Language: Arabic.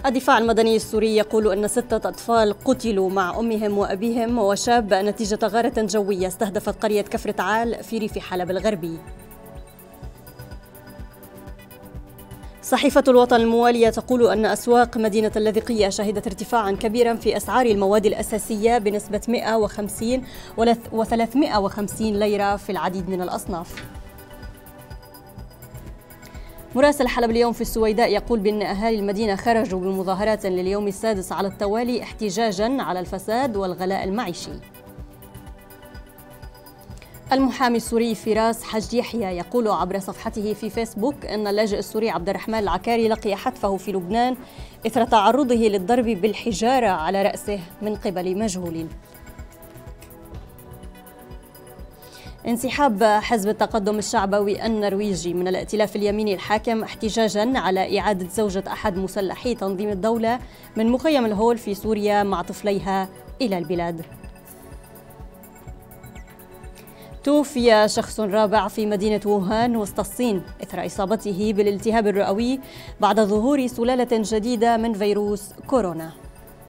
الدفاع المدني السوري يقول أن 6 أطفال قتلوا مع أمهم وأبيهم وشاب نتيجة غارة جوية استهدفت قرية كفر تعال في ريف حلب الغربي. صحيفة الوطن الموالية تقول أن أسواق مدينة اللاذقية شهدت ارتفاعا كبيرا في أسعار المواد الأساسية بنسبة 150 و350 ليرة في العديد من الأصناف. مراسل حلب اليوم في السويداء يقول بأن أهالي المدينة خرجوا بمظاهرات لليوم السادس على التوالي احتجاجا على الفساد والغلاء المعيشي. المحامي السوري فراس حج يحيى يقول عبر صفحته في فيسبوك أن اللاجئ السوري عبد الرحمن العكاري لقي حتفه في لبنان إثر تعرضه للضرب بالحجارة على رأسه من قبل مجهول. انسحاب حزب التقدم الشعبوي النرويجي من الائتلاف اليميني الحاكم احتجاجا على إعادة زوجة أحد مسلحي تنظيم الدولة من مخيم الهول في سوريا مع طفليها إلى البلاد. توفي شخص رابع في مدينة ووهان وسط الصين إثر إصابته بالالتهاب الرئوي بعد ظهور سلالة جديدة من فيروس كورونا.